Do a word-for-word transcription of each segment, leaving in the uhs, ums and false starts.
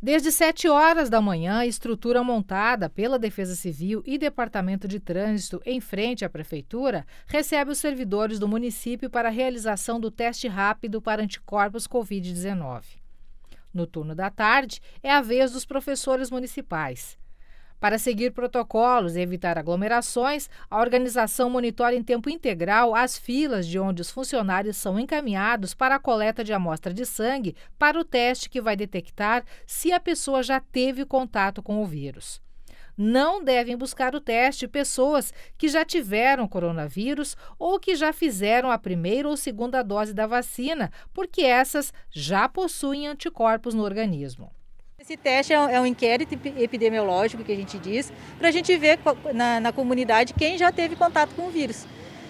Desde sete horas da manhã, a estrutura montada pela Defesa Civil e Departamento de Trânsito em frente à Prefeitura recebe os servidores do município para a realização do teste rápido para anticorpos covid dezenove. No turno da tarde, é a vez dos professores municipais. Para seguir protocolos e evitar aglomerações, a organização monitora em tempo integral as filas de onde os funcionários são encaminhados para a coleta de amostra de sangue para o teste que vai detectar se a pessoa já teve contato com o vírus. Não devem buscar o teste pessoas que já tiveram coronavírus ou que já fizeram a primeira ou segunda dose da vacina, porque essas já possuem anticorpos no organismo. Esse teste é um inquérito epidemiológico que a gente diz, para a gente ver na, na comunidade quem já teve contato com o vírus.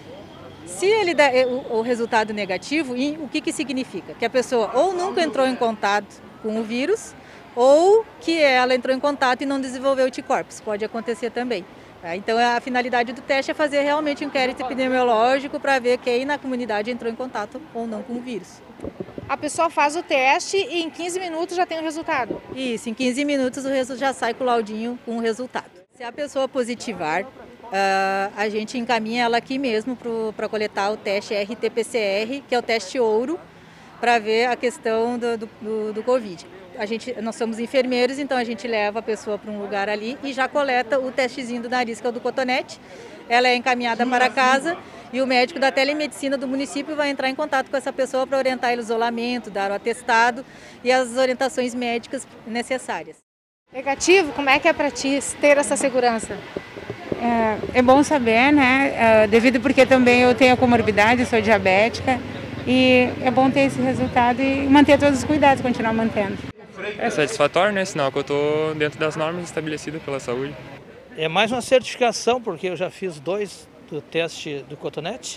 Se ele dá o, o resultado negativo, o que, que significa? Que a pessoa ou nunca entrou em contato com o vírus, ou que ela entrou em contato e não desenvolveu anticorpos. Pode acontecer também. Tá? Então a finalidade do teste é fazer realmente um inquérito epidemiológico para ver quem na comunidade entrou em contato ou não com o vírus. A pessoa faz o teste e em quinze minutos já tem o resultado? Isso, em quinze minutos o resultado já sai com o laudinho com o resultado. Se a pessoa positivar, uh, a gente encaminha ela aqui mesmo para coletar o teste R T P C R, que é o teste ouro, para ver a questão do, do, do Covid. A gente, nós somos enfermeiros, então a gente leva a pessoa para um lugar ali e já coleta o testezinho do nariz, que é o do cotonete. Ela é encaminhada para casa e o médico da telemedicina do município vai entrar em contato com essa pessoa para orientar o isolamento, dar o atestado e as orientações médicas necessárias. Negativo, como é que é para ti ter essa segurança? É, é bom saber, né? É, devido porque também eu tenho comorbidade, sou diabética, e é bom ter esse resultado e manter todos os cuidados, continuar mantendo. É satisfatório, né? Sinal que eu estou dentro das normas estabelecidas pela saúde. É mais uma certificação, porque eu já fiz dois do teste do cotonete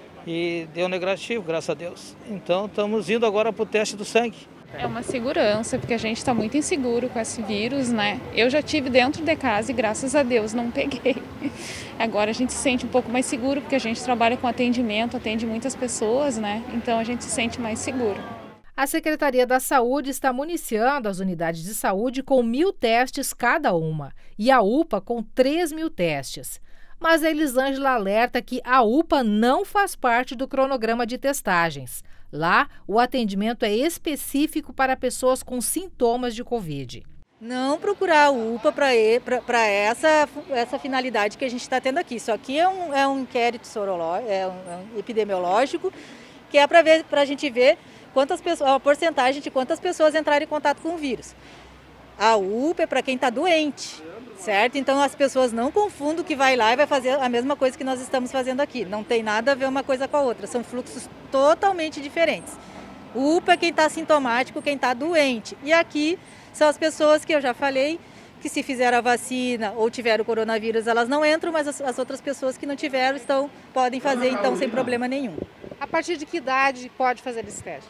e deu negativo, graças a Deus. Então estamos indo agora para o teste do sangue. É uma segurança, porque a gente está muito inseguro com esse vírus, né? Eu já tive dentro de casa e graças a Deus não peguei. Agora a gente se sente um pouco mais seguro, porque a gente trabalha com atendimento, atende muitas pessoas, né? Então a gente se sente mais seguro. A Secretaria da Saúde está municiando as unidades de saúde com mil testes cada uma e a U P A com três mil testes. Mas a Elisângela alerta que a U P A não faz parte do cronograma de testagens. Lá, o atendimento é específico para pessoas com sintomas de Covid. Não procurar a U P A para essa, essa finalidade que a gente está tendo aqui. Isso aqui é um, é um inquérito sorológico, é um, é um epidemiológico, que é para ver, para a gente ver quantas pessoas, a porcentagem de quantas pessoas entraram em contato com o vírus. A U P A é para quem está doente, certo? Então as pessoas não confundam que vai lá e vai fazer a mesma coisa que nós estamos fazendo aqui. Não tem nada a ver uma coisa com a outra, são fluxos totalmente diferentes. O U P A é quem está sintomático, quem está doente. E aqui são as pessoas que eu já falei, que se fizeram a vacina ou tiveram o coronavírus, elas não entram, mas as, as outras pessoas que não tiveram estão, podem fazer então sem problema nenhum. A partir de que idade pode fazer esse teste?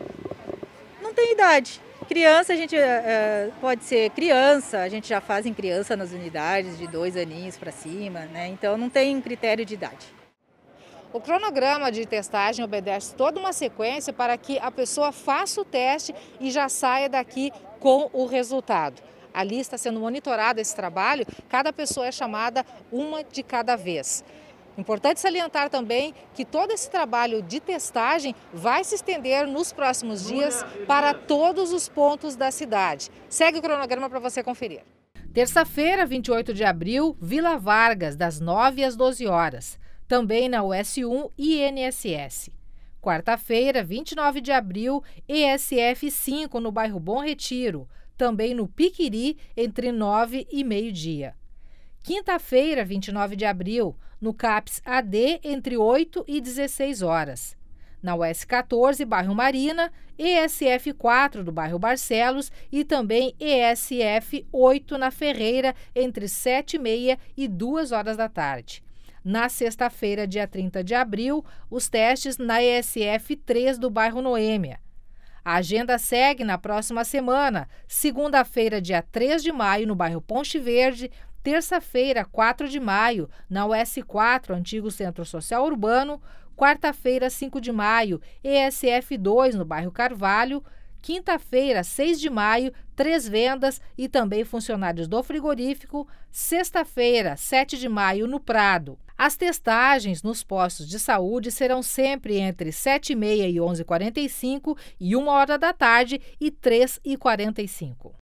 Não tem idade. Criança, a gente é, pode ser criança, a gente já faz em criança nas unidades de dois aninhos para cima, né? Então não tem um critério de idade. O cronograma de testagem obedece toda uma sequência para que a pessoa faça o teste e já saia daqui com o resultado. Ali está sendo monitorado esse trabalho, cada pessoa é chamada uma de cada vez. Importante salientar também que todo esse trabalho de testagem vai se estender nos próximos dias para todos os pontos da cidade. Segue o cronograma para você conferir. Terça-feira, vinte e oito de abril, Vila Vargas, das nove às doze horas. Também na U S um e I N S S. Quarta-feira, vinte e nove de abril, E S F cinco no bairro Bom Retiro. Também no Piquiri, entre nove e meio-dia. Quinta-feira, vinte e nove de abril, no CAPS A D, entre oito e dezesseis horas. Na U S quatorze, bairro Marina, E S F quatro do bairro Barcelos e também E S F oito na Ferreira, entre sete e meia e duas horas da tarde. Na sexta-feira, dia trinta de abril, os testes na E S F três do bairro Noêmia. A agenda segue na próxima semana, segunda-feira, dia três de maio, no bairro Ponte Verde, terça-feira, quatro de maio, na U S quatro, antigo Centro Social Urbano, quarta-feira, cinco de maio, E S F dois, no bairro Carvalho, Quinta-feira, seis de maio, três vendas e também funcionários do frigorífico. Sexta-feira, sete de maio, no Prado. As testagens nos postos de saúde serão sempre entre sete e meia e onze e quarenta e cinco e uma hora da tarde e três e quarenta e cinco.